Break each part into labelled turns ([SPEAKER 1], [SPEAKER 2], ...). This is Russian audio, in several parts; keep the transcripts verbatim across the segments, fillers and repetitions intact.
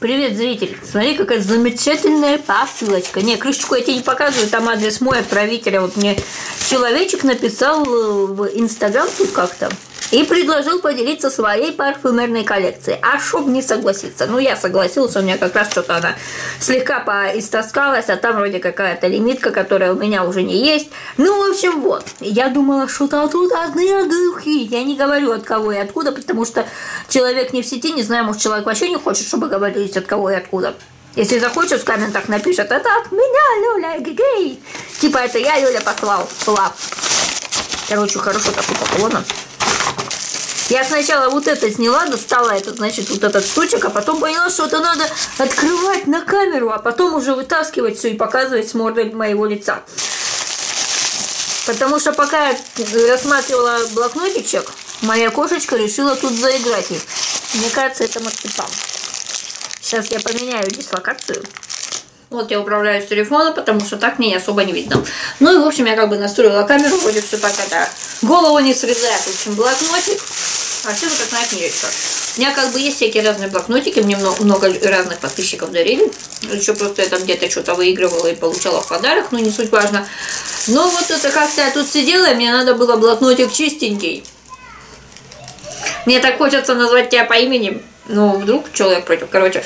[SPEAKER 1] Привет, зритель. Смотри, какая замечательная посылочка. Не, крышечку я тебе не показываю, там адрес мой отправителя. Вот мне человечек написал в Инстаграм тут как-то и предложил поделиться своей парфюмерной коллекцией. А чтоб не согласиться? Ну, я согласился, у меня как раз что-то она слегка поистоскалась, а там вроде какая-то лимитка, которая у меня уже не есть. Ну, в общем, вот. Я думала, что-то тут одни духи. Я не говорю, от кого и откуда, потому что человек не в сети, не знаю, может, человек вообще не хочет, чтобы говорились, от кого и откуда. Если захочет, в комментах напишет: это от меня, Люля, гей. Типа, это я, Люля, послал. Слав. Короче, хорошо так упаковано. Я сначала вот это сняла, достала этот, значит, вот этот штучек, а потом поняла, что это надо открывать на камеру, а потом уже вытаскивать все и показывать с мордой моего лица. Потому что пока я рассматривала блокнотичек, моя кошечка решила тут заиграть. Мне кажется, это марципан. Сейчас я поменяю дислокацию. Вот я управляю с телефона, потому что так мне особо не видно. Ну и, в общем, я как бы настроила камеру, вроде все так это. Голову не срезает. В общем, блокнотик. А все это как на книжечка. У меня как бы есть всякие разные блокнотики. Мне много, много разных подписчиков дарили. Еще просто я там где-то что-то выигрывала и получала в подарок. Ну, не суть важно. Но вот это как-то я тут сидела, и мне надо было блокнотик чистенький. Мне так хочется назвать тебя по имени. Ну, вдруг человек против. Короче.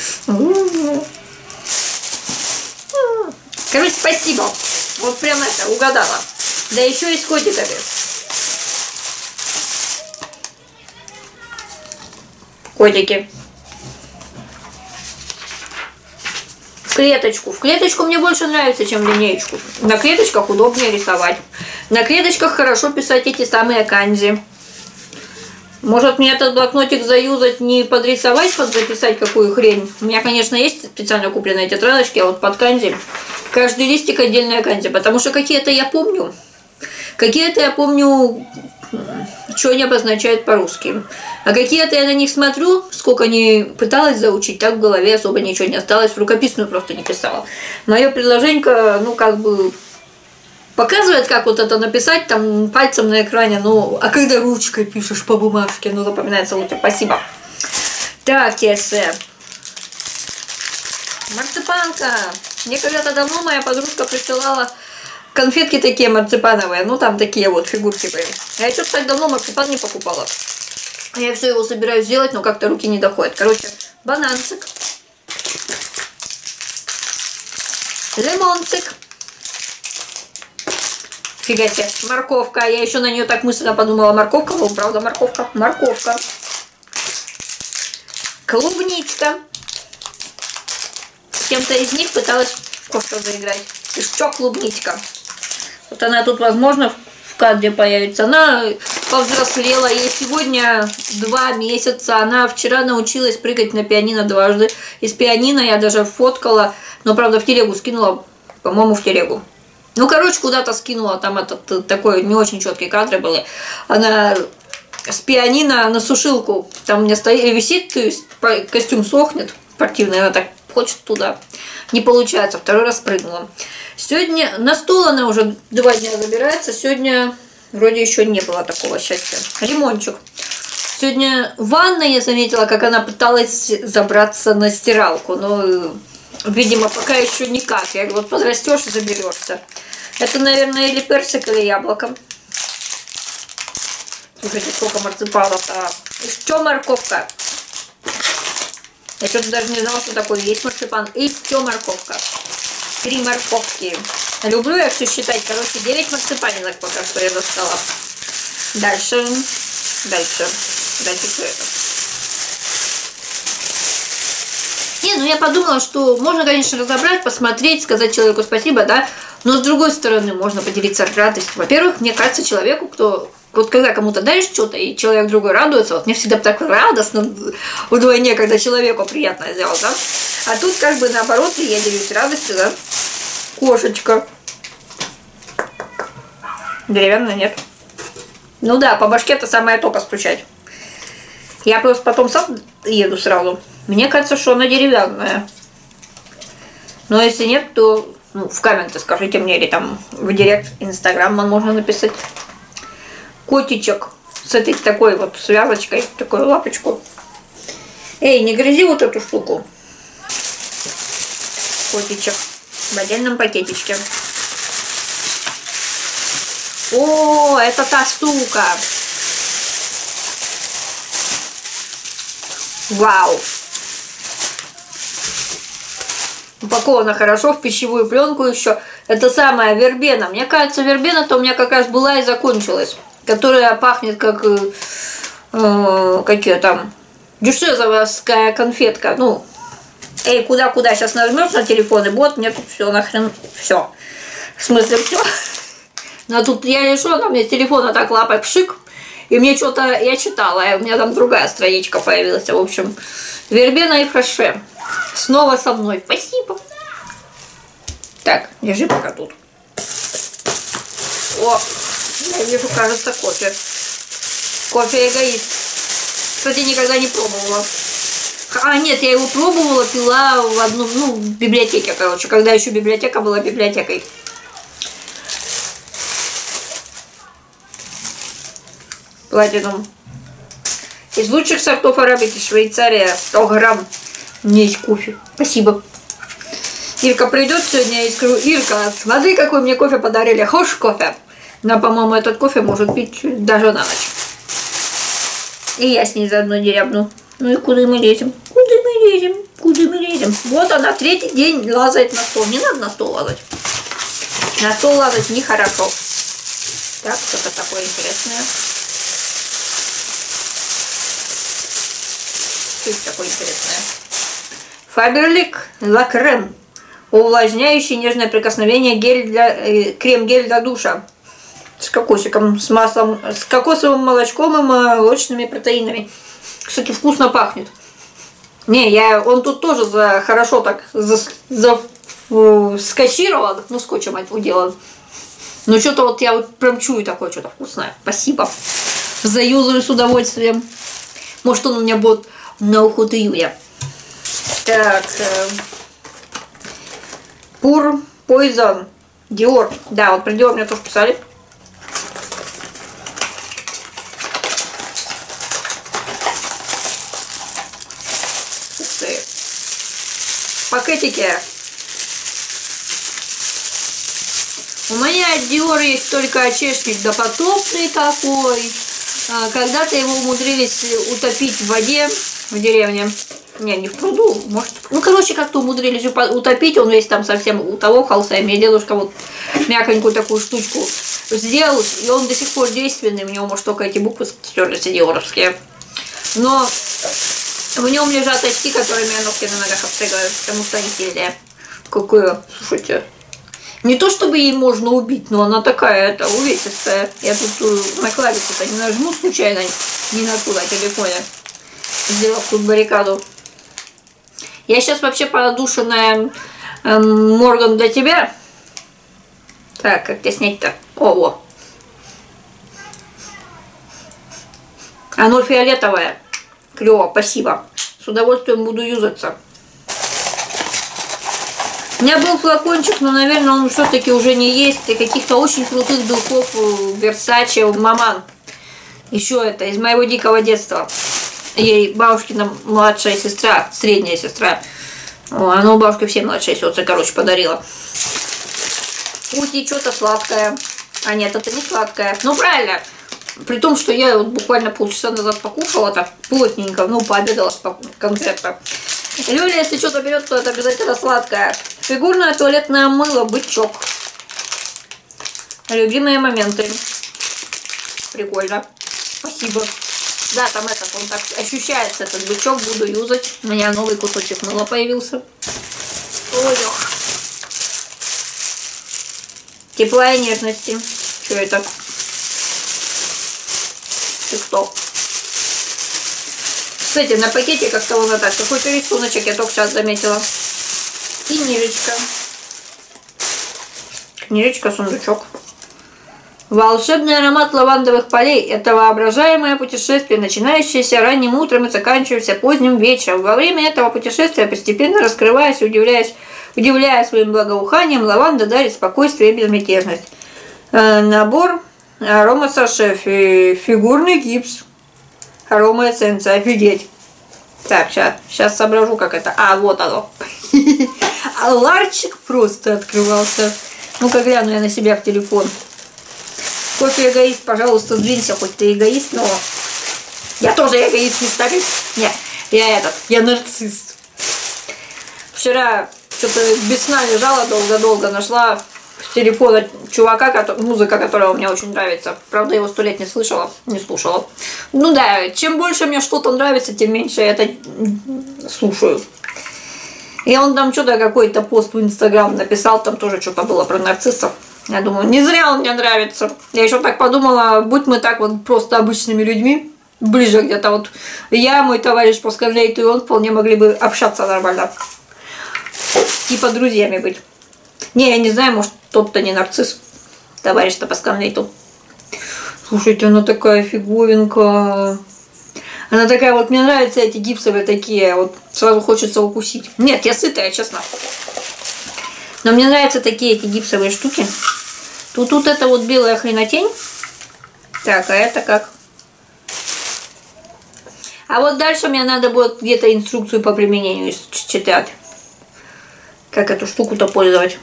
[SPEAKER 1] Короче, спасибо. Вот прям это, угадала. Да еще и с котиками. Котики. В клеточку. В клеточку мне больше нравится, чем в линеечку. На клеточках удобнее рисовать. На клеточках хорошо писать эти самые канзи. Может, мне этот блокнотик заюзать, не подрисовать, подзаписать какую хрень. У меня, конечно, есть специально купленные тетрадочки, а вот под канзи. Каждый листик отдельная канзи. Потому что какие-то я помню. Какие-то я помню, что они обозначают по-русски. А какие-то я на них смотрю, сколько не пыталась заучить, так в голове особо ничего не осталось. В рукописную просто не писала. Мое предложение, ну, как бы... показывает, как вот это написать там пальцем на экране, ну, а когда ручкой пишешь по бумажке, ну, запоминается лучше. Спасибо. Так, тесе. Марципанка. Мне когда-то давно моя подружка присылала конфетки такие марципановые, ну, там такие вот фигурки были. Я что-то так давно марципан не покупала. Я все его собираюсь сделать, но как-то руки не доходят. Короче, бананчик. Лимончик. Фига себе, морковка. Я еще на нее так мысленно подумала. Морковка, ну, правда, морковка. Морковка. Клубничка. С кем-то из них пыталась в кошку заиграть. И что клубничка? Вот она тут, возможно, в кадре появится. Она повзрослела. Ей сегодня два месяца. Она вчера научилась прыгать на пианино дважды. Из пианино я даже фоткала. Но, правда, в телегу скинула. По-моему, в телегу. Ну, короче, куда-то скинула, там этот такой не очень четкие кадры были. Она с пианино на сушилку, там у меня стоит, висит, то есть костюм сохнет спортивный, она так хочет туда. Не получается, второй раз прыгнула. Сегодня на стол она уже два дня забирается, сегодня вроде еще не было такого счастья. Лимончик. Сегодня в ванной я заметила, как она пыталась забраться на стиралку, но, видимо, пока еще никак. Я говорю, вот подрастешь и заберешься. Это, наверное, или персик, или яблоко. Слушайте, сколько марципанов. А еще морковка. Я что-то даже не знала, что такое есть марципан. И еще морковка. Три морковки. Люблю я все считать. Короче, девять марципанинок пока что я достала. Дальше. Дальше. Дальше что это? Не, ну я подумала, что можно, конечно, разобрать, посмотреть, сказать человеку спасибо, да, но с другой стороны можно поделиться радостью. Во-первых, мне кажется, человеку, кто, вот когда кому-то даришь что-то, и человек другой радуется, вот мне всегда так радостно вдвойне, когда человеку приятно сделал, да, а тут как бы наоборот, я делюсь радостью, да, кошечка. Деревянная, нет? Ну да, по башке-то самое то постучать. Я просто потом сам еду сразу. Мне кажется, что она деревянная. Но если нет, то ну, в комменты скажите мне, или там в директ Инстаграм можно написать. Котичек с этой такой вот связочкой, такую лапочку. Эй, не грызи вот эту штуку. котичек в отдельном пакетичке. О, это та штука. Вау. Упакована хорошо в пищевую пленку еще. Это самая вербена. Мне кажется, вербена-то у меня как раз была и закончилась. Которая пахнет как... Э, какие там... дюшезовская конфетка. Ну, эй, куда-куда сейчас нажмешь на телефон, и вот мне тут все нахрен... Все. В смысле, все. Но тут я решу, она мне с телефона так лапой пшик. И мне что-то... Я читала, и у меня там другая страничка появилась. В общем, вербена и фреше. Снова со мной. Спасибо. Так, держи пока тут. О, я вижу, кажется, кофе. Кофе эгоист. Кстати, никогда не пробовала. А, нет, я его пробовала, пила в одну, ну, в библиотеке, короче. Когда еще библиотека была библиотекой. Платинум. Из лучших сортов арабики Швейцария. сто грамм. У меня есть кофе. Спасибо. Ирка придет сегодня, и скажу: Ирка, смотри, какой мне кофе подарили. Хочешь кофе? Но, по-моему, этот кофе может пить даже на ночь. И я с ней заодно дерябну. Ну и куда мы лезем? Куда мы лезем? Куда мы лезем? Вот она третий день лазает на стол. Не надо на стол лазать. На стол лазать нехорошо. Так, что-то такое интересное. Что такое интересное? Фаберлик Ла Крем. Увлажняющий нежное прикосновение гель для, э, крем-гель для душа. С кокосиком, с маслом, с кокосовым молочком и молочными протеинами. Кстати, вкусно пахнет. Не, я, он тут тоже за, хорошо так за, за, э, скотчирован, ну скотчем отделан. Но что-то вот я вот прям чую такое что-то вкусное. Спасибо. Заюзаю с удовольствием. Может, он у меня будет на уход июля. Так. Э, Пур Poison Dior. Да, вот про Dior мне тоже писали. Пакетики. У меня от Dior есть только очешник допотопный такой. Когда-то его умудрились утопить в воде в деревне. Не, не в пруду, может. Ну, короче, как-то умудрились утопить. Он весь там совсем утолохался. И мне дедушка вот мягонькую такую штучку сделал. И он до сих пор действенный. У него, может, только эти буквы стерлись диоровские. Но в нем лежат очки, которыми я ногти на ногах обстригаю, потому что они сильные. Какое, слушайте. Не то чтобы ей можно убить, но она такая, это, увесистая. Я тут на клавишу-то не нажму случайно, не на туда телефоне, сделав тут баррикаду. Я сейчас вообще подушенная э, Морган для тебя. Так, как тебе снять-то? О, оно фиолетовое. Клево, спасибо. С удовольствием буду юзаться. У меня был флакончик, но, наверное, он все-таки уже не есть. И каких-то очень крутых духов Versace Маман. Еще это из моего дикого детства. Ей бабушкина младшая сестра, средняя сестра. О, она у бабушки все младшие сестры, короче, подарила. Пусть и что-то сладкое. А нет, это не сладкое. Ну, правильно. При том, что я вот буквально полчаса назад покушала так плотненько. Ну, пообедала конкретно. Люля, если что-то берет, то это обязательно сладкое. Фигурное туалетное мыло, бычок. Любимые моменты. Прикольно. Спасибо. Да, там этот, он так ощущается, этот бычок, буду юзать. У меня новый кусочек мыла появился. Ой, ох. Тепла и нежности. Что это? Ты кто? Кстати, на пакете как-то вот так, какой-то рисуночек я только сейчас заметила. И книжечка. Книжечка, сундучок. Волшебный аромат лавандовых полей – это воображаемое путешествие, начинающееся ранним утром и заканчивающееся поздним вечером. Во время этого путешествия, постепенно раскрываясь, удивляясь, удивляя своим благоуханием, лаванда дарит спокойствие и безмятежность. Э, набор аромасаше, фи, фигурный гипс, аромаэссенция, офигеть. Так, сейчас, сейчас соображу, как это. А, вот оно. а ларчик просто открывался. Ну-ка гляну я на себя в телефон. Кофе эгоист, пожалуйста, сдвинься, хоть ты эгоист, но я тоже эгоист, не старый. Нет, я этот, я нарцисс. Вчера что-то без сна лежала долго-долго, нашла с телефона чувака, который, музыка которого мне очень нравится. Правда, его сто лет не слышала, не слушала. Ну да, чем больше мне что-то нравится, тем меньше я это слушаю. И он там что-то какой-то пост в Инстаграм написал, там тоже что-то было про нарциссов. Я думаю, не зря он мне нравится. Я еще так подумала, будь мы так вот просто обычными людьми, ближе где-то вот я, мой товарищ по сканлейту и он вполне могли бы общаться нормально. Типа друзьями быть. Не, я не знаю, может тот-то не нарцисс, товарищ-то по сканлейту. Слушайте, она такая фиговинка. Она такая вот, мне нравятся эти гипсовые такие, вот сразу хочется укусить. Нет, я сытая, честно. Но мне нравятся такие эти гипсовые штуки. Тут, тут это вот белая хренотень. Так, а это как? А вот дальше мне надо будет где-то инструкцию по применению читать. Как эту штуку-то пользовать.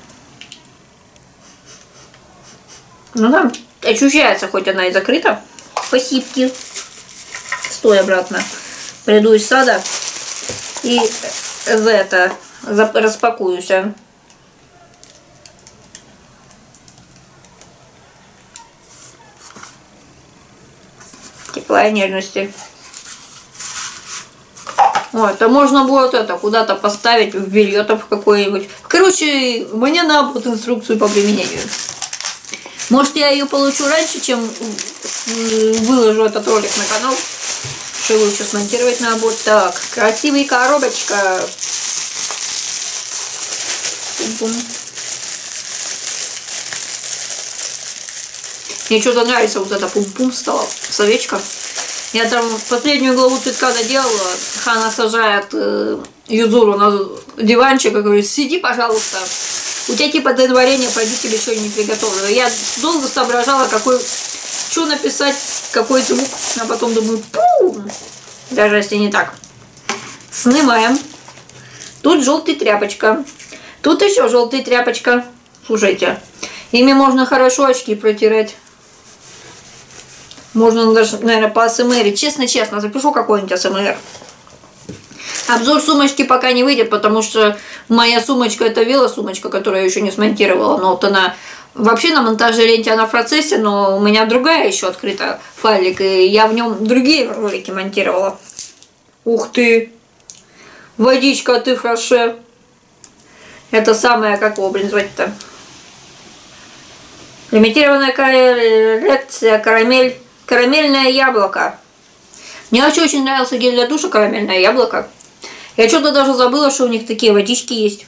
[SPEAKER 1] Ну да, ощущается, хоть она и закрыта. Спасибо. Стой обратно. Приду из сада и за это распакуюсь. Тепла и нежности. О, это можно будет это куда-то поставить в белье там в какое-нибудь. Короче, мне надо вот инструкцию по применению. Может, я ее получу раньше, чем выложу этот ролик на канал. Что его еще смонтировать надо будет. Так, красивая коробочка. Пум-пум. Мне что-то нравится вот это пум-пум стало. Словечко. Я там последнюю главу цветка доделала. Хана сажает э, Юзуру на диванчик и говорит, сиди, пожалуйста. У тебя типа день варенья, пойду тебе что-нибудь приготовлю. Я долго соображала, какой, что написать, какой звук. А потом думаю, пум! Даже если не так. Снимаем. Тут желтая тряпочка. Тут еще желтая тряпочка. Слушайте, ими можно хорошо очки протирать. Можно даже, наверное, по АСМР. Честно-честно, запишу какой-нибудь АСМР. Обзор сумочки пока не выйдет, потому что моя сумочка это велосумочка, которую я еще не смонтировала. Но вот она вообще на монтаже ленте, она в процессе, но у меня другая еще открыта файлик, и я в нем другие ролики монтировала. Ух ты! Водичка, ты фраше. Это самое, как его, блин, звать-то? Лимитированная коллекция карамель. Карамельное яблоко. Мне вообще очень нравился гель для душа карамельное яблоко. Я что-то даже забыла, что у них такие водички есть.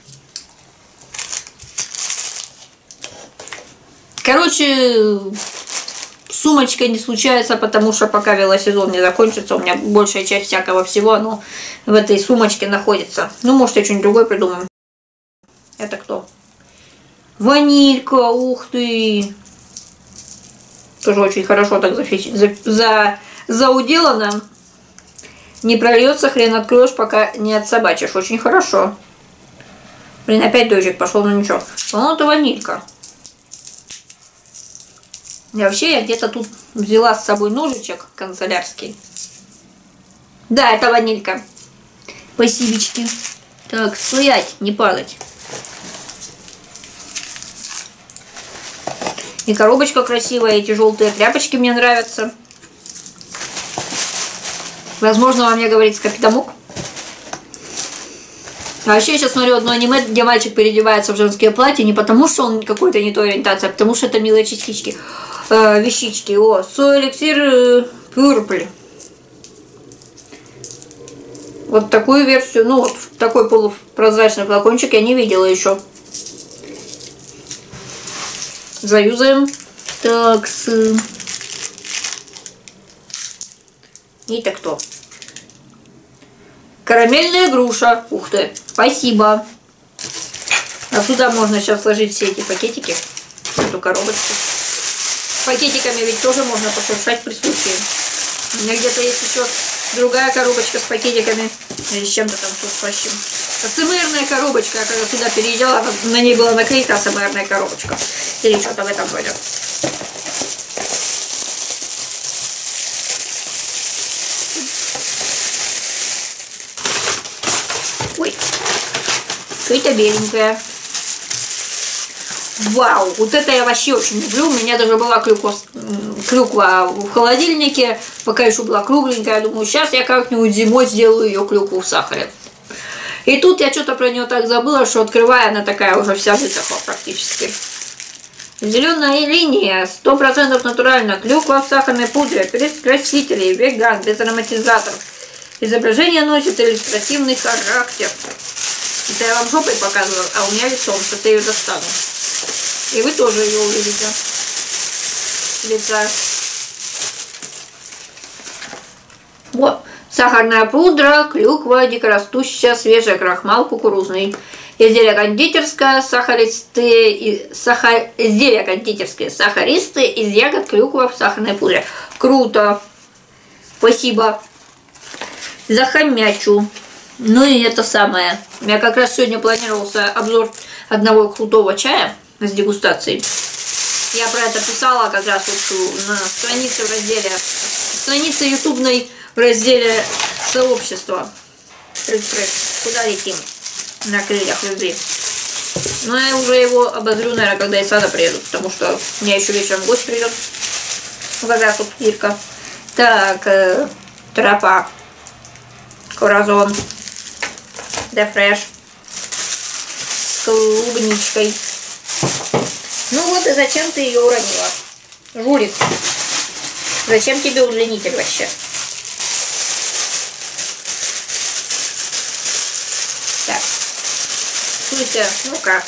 [SPEAKER 1] Короче, сумочка не случается, потому что пока велосезон не закончится, у меня большая часть всякого всего, но в этой сумочке находится. Ну, может, я что-нибудь другое придумаю. Это кто? Ванилька, ух ты! Тоже очень хорошо так зафичи, за, за, зауделано. Не прольется, хрен откроешь, пока не отсобачишь. Очень хорошо. Блин, опять дождик пошел, но ничего. По-моему, это ванилька. И вообще, я где-то тут взяла с собой ножичек канцелярский. Да, это ванилька. Спасибочки. Так, стоять, не падать. И коробочка красивая, эти желтые тряпочки мне нравятся. Возможно, вам мне говорит Скопидомук. А вообще я сейчас смотрю одно аниме, где мальчик переодевается в женские платья не потому, что он какой-то не той ориентации, а потому что это милые частички, э, вещички. О, Soy Elixir Purple. Вот такую версию, ну вот такой полупрозрачный флакончик я не видела еще. Заюзаем. Так, с... И это кто? Карамельная груша. Ух ты, спасибо. А сюда можно сейчас сложить все эти пакетики. Эту коробочку. С пакетиками ведь тоже можно пошуршать при случае. У меня где-то есть еще другая коробочка с пакетиками. Или с чем-то там шуршащим. АСМРная коробочка, я когда сюда переезжала, на ней была наклейка АСМРная коробочка. Или что-то в этом роде. Ой, какая-то беленькая. Вау, вот это я вообще очень люблю. У меня даже была клюква, клюква в холодильнике, пока еще была кругленькая. Я думаю, сейчас я как-нибудь зимой сделаю ее клюкву в сахаре. И тут я что-то про нее так забыла, что открывая, она такая уже вся высохла практически. Зеленая линия, сто процентов натурально, клюква в сахарной пудре, без красителей, веган, без ароматизаторов. Изображение носит иллюстративный характер. Это я вам жопой показываю, а у меня лицом, что я ее достану. И вы тоже ее увидите. Лица. Вот. Сахарная пудра, клюква, дикорастущая, свежая, крахмал кукурузный. Изделие кондитерское, сахаристые, и сахар... изделия кондитерские, сахаристые из ягод клюква в сахарной пудре. Круто. Спасибо. Захомячу. Ну и это самое. У меня как раз сегодня планировался обзор одного крутого чая с дегустацией. Я про это писала как раз вот на странице в разделе, странице ютубной в разделе сообщества. Куда летим? На крыльях любви. Но я уже его обозрю, наверное, когда из сада приеду, потому что у меня еще вечером гость придет. Вот как раз тут Ирка. Так, э, тропа. Коразон. Де фреш. С клубничкой. Ну вот и зачем ты ее уронила? Жулик. Зачем тебе удлинитель вообще? Так. Суйся, ну-ка.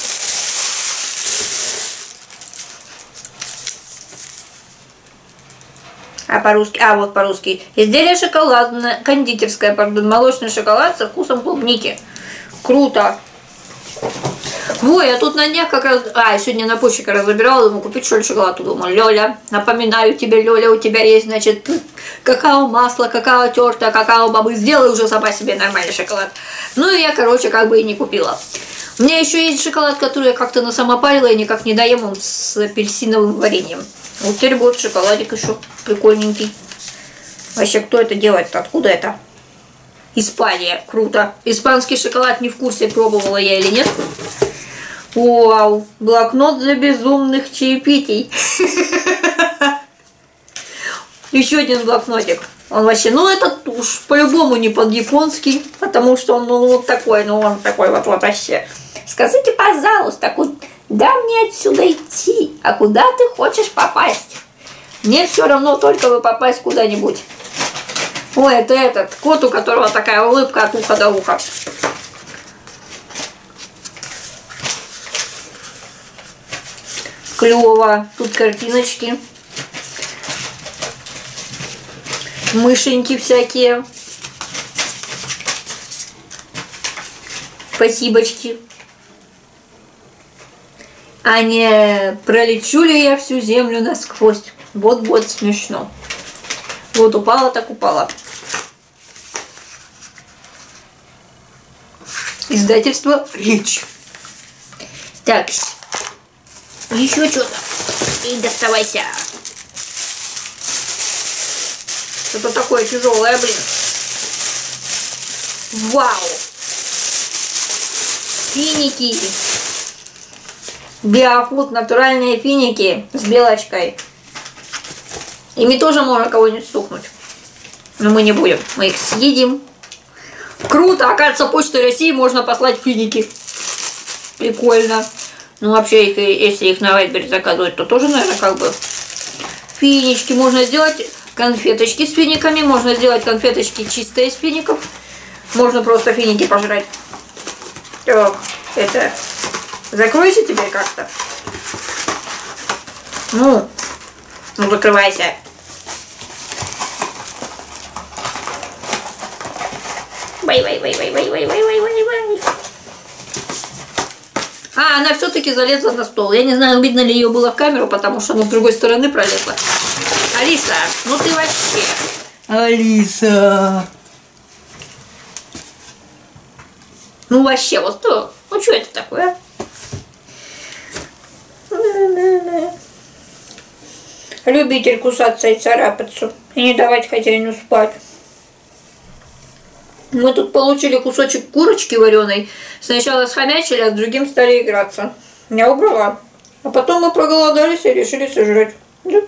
[SPEAKER 1] А по-русски, а вот по-русски. Изделие шоколадное, кондитерское, пардон, молочный шоколад со вкусом клубники. Круто. Ой, я тут на днях как раз... А, я сегодня на почте как раз забирала, думаю, купить что ли шоколад. Думаю, Лёля, напоминаю тебе, Лёля, у тебя есть, значит, какао-масло, какао-тёртое, какао-бобы. Сделай уже сама себе нормальный шоколад. Ну и я, короче, как бы и не купила. У меня еще есть шоколад, который я как-то на самопарила и никак не доем, он с апельсиновым вареньем. Вот теперь будет шоколадик еще прикольненький. Вообще, кто это делает-то? Откуда это? Испания. Круто. Испанский шоколад не в курсе, пробовала я или нет. Вау. Блокнот для безумных чаепитий. Еще один блокнотик. Он вообще, ну этот уж по-любому не под японский, потому что он ну, вот такой, ну он такой вот, вот вообще. Скажите, пожалуйста, куда мне отсюда идти? А куда ты хочешь попасть? Мне все равно, только бы попасть куда-нибудь. Ой, это этот кот, у которого такая улыбка от уха до уха. Клево. Тут картиночки. Мышеньки всякие. Спасибочки. А не пролечу ли я всю землю насквозь? Вот-вот смешно. Вот упала, так упала. Издательство «Речь». Так. Еще что-то. И доставайся. Что-то такое тяжелое, блин. Вау. Финики. Биофуд, натуральные финики с белочкой. Ими тоже можно кого-нибудь стукнуть. Но мы не будем. Мы их съедим. Круто! Оказывается, Почтой России можно послать финики. Прикольно. Ну, вообще, их, если их на Вайбере заказывать, то тоже, наверное, как бы... Финички. Можно сделать конфеточки с финиками. Можно сделать конфеточки чистые из фиников. Можно просто финики пожрать. Так, это... Закройся теперь как-то. Ну, ну закрывайся. Вай-вай-вай-вай-вай-вай-вай-вай-вай-вай. А, она все-таки залезла на стол. Я не знаю, видно ли ее было в камеру, потому что она с другой стороны пролезла. Алиса, ну ты вообще. Алиса. Ну вообще, вот, ну, ну что это такое? Любитель кусаться и царапаться. И не давать хозяину спать. Мы тут получили кусочек курочки вареной. Сначала схомячили, а с другим стали играться. Я убрала. А потом мы проголодались и решили сожрать. Да.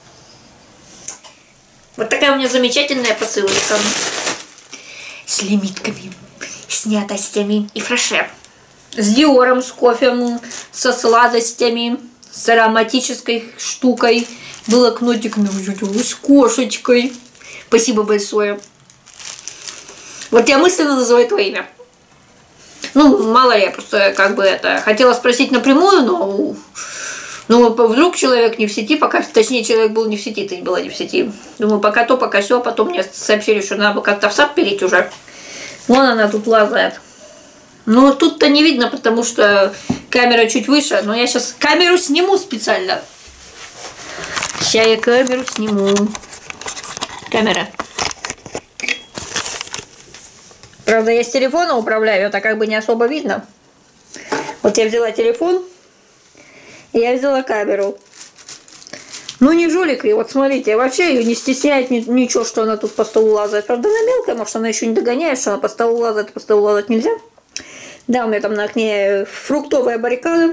[SPEAKER 1] Вот такая у меня замечательная посылочка. С лимитками, снятостями и фреше. С Диором, с кофем, со сладостями, с ароматической штукой, блокнотиками, с кошечкой. Спасибо большое. Вот я мысленно называю твое имя. Ну, мало ли, я просто как бы это хотела спросить напрямую, но ну, вдруг человек не в сети, пока, точнее, человек был не в сети, ты была не в сети. Думаю, пока то, пока все, потом мне сообщили, что надо как-то в сад пилить уже. Вон она тут лазает. Ну, тут-то не видно, потому что камера чуть выше, но я сейчас камеру сниму специально. Сейчас я камеру сниму. Камера. Правда, я с телефона управляю, это как бы не особо видно. Вот я взяла телефон, и я взяла камеру. Ну, не жулик, и вот смотрите, вообще ее не стесняет ничего, что она тут по столу лазает. Правда, она мелкая, может, она еще не догоняет, что она по столу лазает, по столу лазать нельзя. Да, у меня там на окне фруктовая баррикада.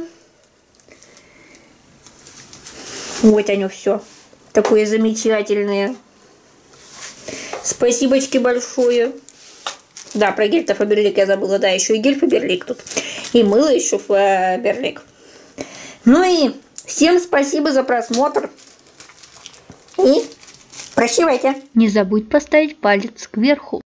[SPEAKER 1] Вот они все. Такое замечательное. Спасибочки большое. Да, про гель-то Фаберлик я забыла. Да, еще и гель Фаберлик тут. И мыло еще Фаберлик. Ну и всем спасибо за просмотр. И прощавайте.
[SPEAKER 2] Не забудь поставить палец кверху.